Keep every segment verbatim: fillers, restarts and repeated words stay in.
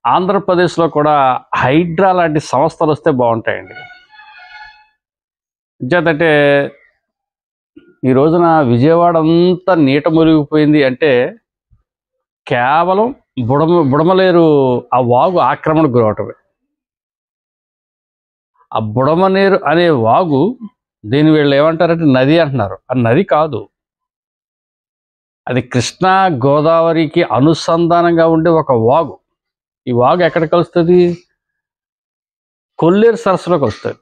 ఆంధ్రప్రదేశ్లో కూడా హైడ్రా లాంటి సంస్థలు వస్తే బాగుంటాయండి. ఇంకేంటంటే ఈ రోజున విజయవాడ అంతా నీట మునిగిపోయింది అంటే కేవలం బుడమ బుడమలేరు ఆ వాగు ఆక్రమణకు గురవటమే. ఆ బుడమనేరు అనే వాగు దీని వీళ్ళు ఏమంటారంటే నది అంటున్నారు. ఆ నది కాదు, అది కృష్ణా గోదావరికి అనుసంధానంగా ఉండే ఒక వాగు. ఈ వాగు ఎక్కడ కలుస్తుంది? కొల్లేరు సరస్సులో కలుస్తుంది.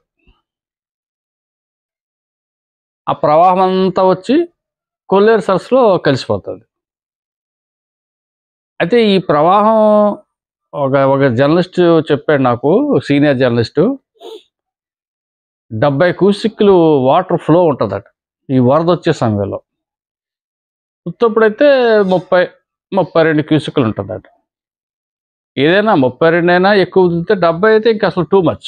ఆ ప్రవాహం అంతా వచ్చి కొల్లేరు సరస్సులో కలిసిపోతుంది. అయితే ఈ ప్రవాహం ఒక ఒక జర్నలిస్టు చెప్పాడు నాకు, సీనియర్ జర్నలిస్టు, డెబ్బై క్యూసిక్లు వాటర్ ఫ్లో ఉంటుందట ఈ వరద వచ్చే సమయంలో. ఉత్తప్పుడైతే ముప్పై ముప్పై రెండు క్యూసిక్లు ఉంటుందట. ఏదైనా ముప్పై రెండు అయినా ఎక్కువ ఉదిరితే డెబ్బై అయితే ఇంకా అసలు టూ మచ్.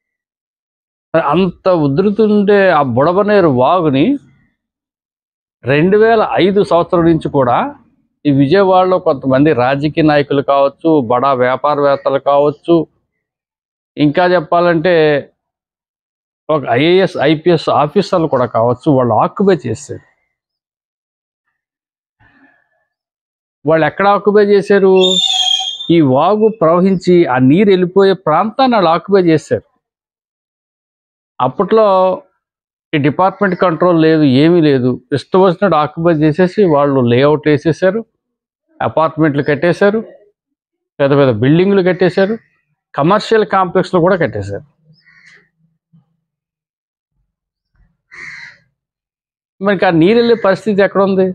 అంత ఉధృతుండే ఆ బుడమనేరు వాగుని రెండు వేల ఐదు సంవత్సరం నుంచి కూడా ఈ విజయవాడలో కొంతమంది రాజకీయ నాయకులు కావచ్చు, బడా వ్యాపారవేత్తలు కావచ్చు, ఇంకా చెప్పాలంటే ఒక ఐఏఎస్ ఐపీఎస్ ఆఫీసర్లు కూడా కావచ్చు, వాళ్ళు ఆక్యుపై చేశారు. వాళ్ళు ఎక్కడ ఆక్యుపై చేశారు? ఈ వాగు ప్రవహించి ఆ నీరు వెళ్ళిపోయే ప్రాంతాన్ని వాళ్ళు ఆక్యుపై చేశారు. అప్పట్లో ఈ డిపార్ట్మెంట్ కంట్రోల్ లేదు, ఏమీ లేదు. ఇష్టం వచ్చినట్టు ఆక్యుపై చేసేసి వాళ్ళు లేఅవుట్లు వేసేసారు, అపార్ట్మెంట్లు కట్టేశారు, పెద్ద పెద్ద బిల్డింగ్లు కట్టేశారు, కమర్షియల్ కాంప్లెక్స్లు కూడా కట్టేశారు. మనకి ఆ నీరు వెళ్ళే పరిస్థితి ఎక్కడుంది?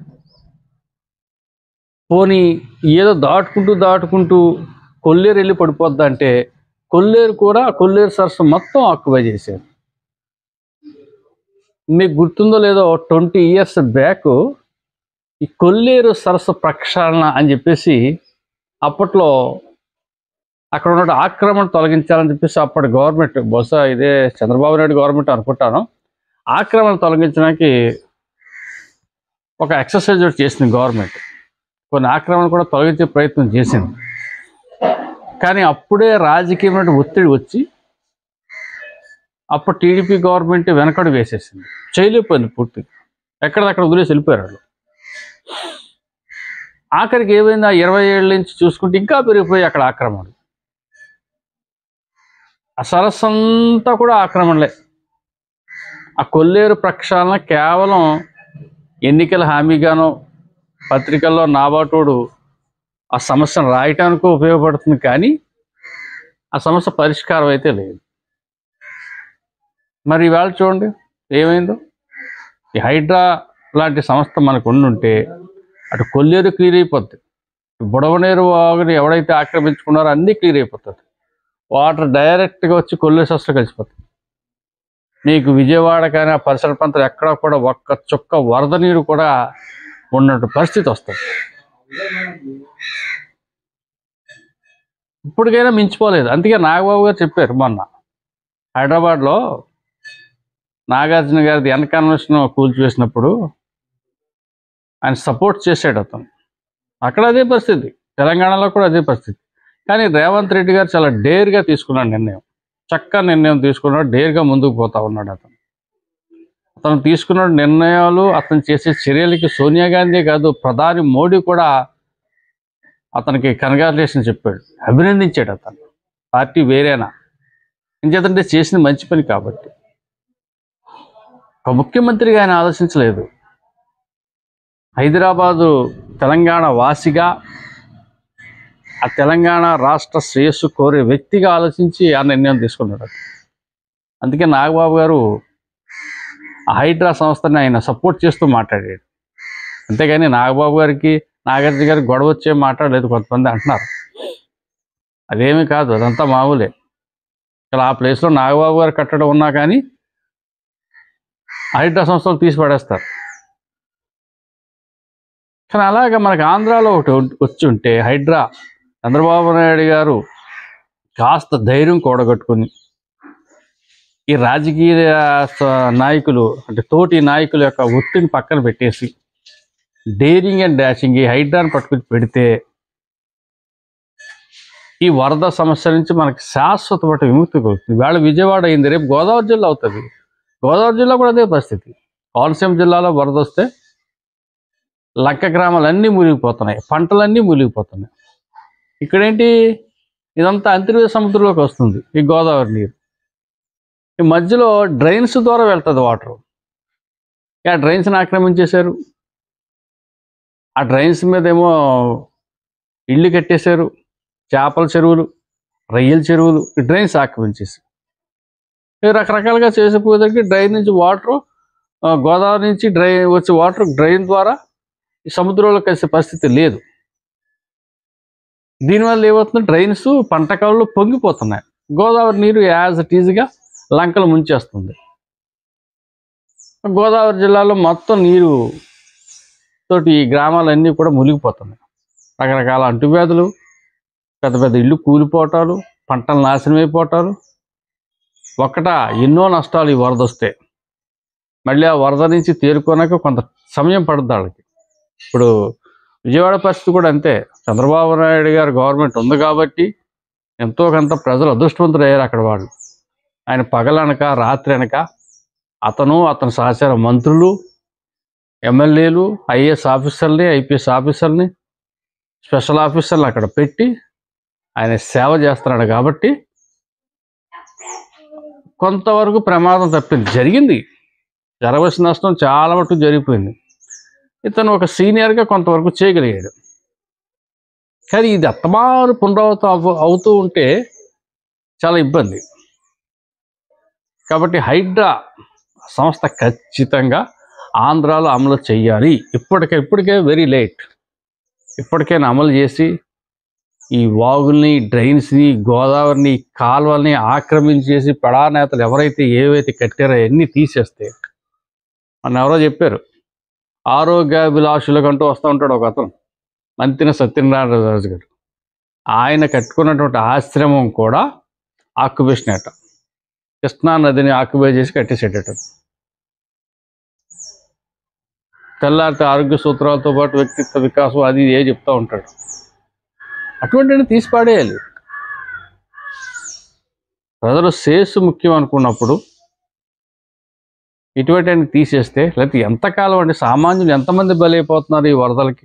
పోనీ ఏదో దాటుకుంటూ దాటుకుంటూ కొల్లేరు వెళ్ళి పడిపోద్ది అంటే కొల్లేరు కూడా కొల్లేరు సరస్సు మొత్తం ఆక్యుపై చేశారు. మీకు గుర్తుందో లేదో, ట్వంటీ ఇయర్స్ బ్యాక్ ఈ కొల్లేరు సరస్సు ప్రక్షాళన అని చెప్పేసి అప్పట్లో అక్కడ ఉన్న ఆక్రమణ తొలగించాలని చెప్పేసి అప్పటి గవర్నమెంట్, బహుశా ఇదే చంద్రబాబు నాయుడు గవర్నమెంట్ అనుకుంటాను, ఆక్రమణ తొలగించడానికి ఒక ఎక్సర్సైజ్ ఒకటి చేసింది గవర్నమెంట్. కొన్ని ఆక్రమణ కూడా తొలగించే ప్రయత్నం చేసింది. కానీ అప్పుడే రాజకీయమైన ఒత్తిడి వచ్చి అప్పుడు టీడీపీ గవర్నమెంట్ వెనకడు వేసేసింది, చేయలేకపోయింది పూర్తిగా. ఎక్కడదక్కడ వదిలేసి వెళ్ళిపోయారు వాళ్ళు. ఆఖరికి ఏమైంది, ఆ ఇరవై ఏళ్ళ నుంచి చూసుకుంటే ఇంకా పెరిగిపోయి అక్కడ ఆక్రమణలు. ఆ సరస్సు అంతా కూడా ఆక్రమణలే. ఆ కొల్లేరు ప్రక్షాళన కేవలం ఎన్నికల హామీగానో పత్రికల్లో నాబాటోడు ఆ సమస్యను రాయటానికి ఉపయోగపడుతుంది, కానీ ఆ సమస్య పరిష్కారం అయితే లేదు. మరి ఇవాళ చూడండి ఏమైందో. ఈ హైడ్రా లాంటి సంస్థ మనకు ఉండుంటే అటు కొల్లేరు క్లియర్ అయిపోద్ది, బుడమనేరు వాగుని ఎవడైతే ఆక్రమించుకున్నారో అన్నీ క్లియర్ అయిపోతుంది. వాటర్ డైరెక్ట్గా వచ్చి కొల్లేరు సరస్సులో కలిసిపోతుంది. మీకు విజయవాడ కానీ ఆ పరిసర ప్రాంతాలు ఎక్కడ కూడా ఒక్క చుక్క వరద నీరు కూడా ఉన్నట్టు పరిస్థితి వస్తుంది. ఇప్పటికైనా మించిపోలేదు. అందుకే నాగబాబు గారు చెప్పారు మొన్న హైదరాబాద్లో నాగార్జున గారిది ఎన్ కన్వెన్షన్ కూల్చివేసినప్పుడు ఆయన సపోర్ట్ చేశాడు అతను. అక్కడ అదే పరిస్థితి, తెలంగాణలో కూడా అదే పరిస్థితి. కానీ రేవంత్ రెడ్డి గారు చాలా డేర్గా తీసుకున్నాడు నిర్ణయం, చక్కగా నిర్ణయం తీసుకున్నాడు, డేర్గా ముందుకు పోతా ఉన్నాడు. అతను అతను తీసుకున్న నిర్ణయాలు, అతను చేసే చర్యలకి సోనియా గాంధీ కాదు, ప్రధాని మోడీ కూడా అతనికి కంగ్రాచులేషన్ చెప్పాడు, అభినందించాడు. అతను పార్టీ వేరేనా, ఇంకేదంటే చేసిన మంచి పని కాబట్టి. ఒక ముఖ్యమంత్రిగా ఆయన ఆలోచించలేదు. హైదరాబాదు తెలంగాణ వాసిగా, ఆ తెలంగాణ రాష్ట్ర శ్రేయస్సు కోరే వ్యక్తిగా ఆలోచించి ఆ నిర్ణయం తీసుకున్నాడు. అందుకే నాగబాబు గారు ఆ హైడ్రా సంస్థని ఆయన సపోర్ట్ చేస్తూ మాట్లాడాడు. అంతేగాని నాగబాబు గారికి నాగార్జున గారికి గొడవ వచ్చే మాట్లాడలేదు. కొంతమంది అంటున్నారు, అదేమీ కాదు, అదంతా మామూలే. ఇక్కడ ఆ ప్లేస్లో నాగబాబు గారు కట్టడం ఉన్నా కానీ హైడ్రా సంస్థలు తీసి పడేస్తారు. కానీ అలాగే మనకు ఆంధ్రాలో ఒకటి వచ్చి ఉంటే హైడ్రా, చంద్రబాబు నాయుడు గారు కాస్త ధైర్యం కూడగట్టుకుని ఈ రాజకీయ నాయకులు అంటే తోటి నాయకుల యొక్క ఒత్తిడిని పక్కన పెట్టేసి డేరింగ్ అండ్ డాషింగ్ ఈ హైడ్రాని పట్టుకుని పెడితే ఈ వరద సమస్య నుంచి మనకి శాశ్వతమైన విముక్తి కలుగుతుంది. ఇవాళ విజయవాడ అయింది, రేపు గోదావరి జిల్లా అవుతుంది. గోదావరి జిల్లా కూడా అదే పరిస్థితి. కోనసీమ జిల్లాలో వరద వస్తే లంక గ్రామాలన్నీ మునిగిపోతున్నాయి, పంటలన్నీ మునిగిపోతున్నాయి. ఇక్కడేంటి, ఇదంతా అంతర్వేద సముద్రంలోకి వస్తుంది ఈ గోదావరి నీరు. ఈ మధ్యలో డ్రైన్స్ ద్వారా వెళ్తుంది వాటర్. ఆ డ్రైన్స్ని ఆక్రమించేశారు. ఆ డ్రైన్స్ మీద ఏమో ఇళ్ళు కట్టేశారు, చేపల చెరువులు, రొయ్యల చెరువులు, ఈ డ్రైన్స్ ఆక్రమించేసి రకరకాలుగా చేసిపోయేసరికి డ్రైన్ నుంచి వాటర్, గోదావరి నుంచి డ్రై వచ్చే వాటర్ డ్రైన్ ద్వారా ఈ సముద్రంలో కలిసే పరిస్థితి లేదు. దీనివల్ల ఏమవుతుంది, డ్రైన్స్ పంట కాలంలో పొంగిపోతున్నాయి. గోదావరి నీరు యాజ్ ఇట్ ఈజ్గా లంకలు ముంచేస్తుంది. గోదావరి జిల్లాలో మొత్తం నీరు తోటి ఈ గ్రామాలన్నీ కూడా మునిగిపోతున్నాయి. రకరకాల అంటువ్యాధులు, పెద్ద పెద్ద ఇళ్ళు కూలిపోవటాలు, పంటలు నాశనం అయిపోవటాలు, ఒక్కట ఎన్నో నష్టాలు. ఈ వరద వస్తే మళ్ళీ ఆ వరద నుంచి తేరుకోనాక కొంత సమయం పడుతుంది వాళ్ళకి. ఇప్పుడు విజయవాడ పరిస్థితి కూడా అంతే. చంద్రబాబు నాయుడు గారు గవర్నమెంట్ ఉంది కాబట్టి ఎంతో కొంత ప్రజలు అదృష్టవంతులు అయ్యారు అక్కడ వాళ్ళు. ఆయన పగలనక రాత్రి అనక అతను అతని సహచర మంత్రులు, ఎమ్మెల్యేలు, ఐఏఎస్ ఆఫీసర్ని, ఐపీఎస్ ఆఫీసర్ని, స్పెషల్ ఆఫీసర్లు అక్కడ పెట్టి ఆయన సేవ చేస్తున్నాడు కాబట్టి కొంతవరకు ప్రమాదం తప్పింది. జరిగింది, జరగవలసిన నష్టం చాలా మటుకు జరిగిపోయింది. ఇతను ఒక సీనియర్గా కొంతవరకు చేయగలిగాడు. కానీ ఇది అత్తమారు పునరావృతం అవు అవుతూ ఉంటే చాలా ఇబ్బంది. కాబట్టి హైడ్రా సంస్థ ఖచ్చితంగా ఆంధ్రాలో అమలు చేయాలి. ఇప్పటికే ఇప్పటికే వెరీ లేట్. ఇప్పటికైనా అమలు చేసి ఈ వాగుల్ని, డ్రైన్స్ని, గోదావరిని, కాలువల్ని ఆక్రమించేసి పడానేతలు ఎవరైతే ఏవైతే కట్టారో అవన్నీ తీసేస్తే, మన ఎవరో చెప్పారు, ఆరోగ్యాభిలాషులకంటూ వస్తూ ఉంటాడు ఒక అతను, మంతిన సత్యనారాయణ రాజు గారు. ఆయన కట్టుకున్నటువంటి ఆశ్రమం కూడా ఆక్యుపేషన్ అట. కృష్ణా నదిని ఆక్యుపై చేసి కట్టేసేటట్టు. తెల్లారితే ఆరోగ్య సూత్రాలతో పాటు వ్యక్తిత్వ వికాసం అది ఏ చెప్తూ ఉంటాడు. అటువంటి తీసి పాడేయాలి. ప్రజలు శ్రేయస్సు ముఖ్యం అనుకున్నప్పుడు ఇటువంటి తీసేస్తే, లేకపోతే ఎంతకాలం అంటే సామాన్యులు ఎంతమంది బలైపోతున్నారు ఈ వరదలకి.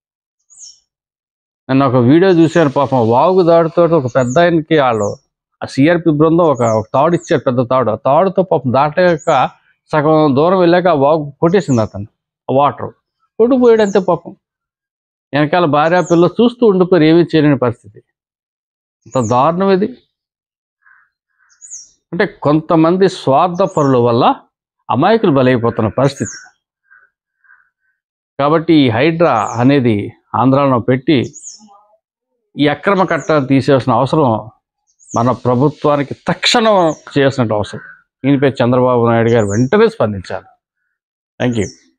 నేను ఒక వీడియో చూశాను, పాపం వాగు దాడితో ఒక పెద్ద ఆయనకి వాళ్ళు ఆ సిఆర్పి బృందం ఒక ఒక తాడు ఇచ్చారు, పెద్ద తాడు. ఆ తాడుతో పాపం దాటాక సగం దూరం వెళ్ళాక ఆ వాగు కొట్టేసింది అతను. ఆ వాటర్ కొట్టుకుపోయాడు అంతే. పాపం వెనకాల భార్య పిల్లలు చూస్తూ ఉండిపోయారు, ఏమీ చేయలేని పరిస్థితి. అంత దారుణం ఇది. అంటే కొంతమంది స్వార్థపరుల వల్ల అమాయకులు బలైపోతున్న పరిస్థితి. కాబట్టి ఈ హైడ్రా అనేది ఆంధ్రాలో పెట్టి ఈ అక్రమ కట్టడాన్ని తీసేయాల్సిన అవసరం మన ప్రభుత్వానికి తక్షణం చేయాల్సిన అవసరం. దీనిపై చంద్రబాబు నాయుడు గారు వెంటనే స్పందించాలి. Thank you.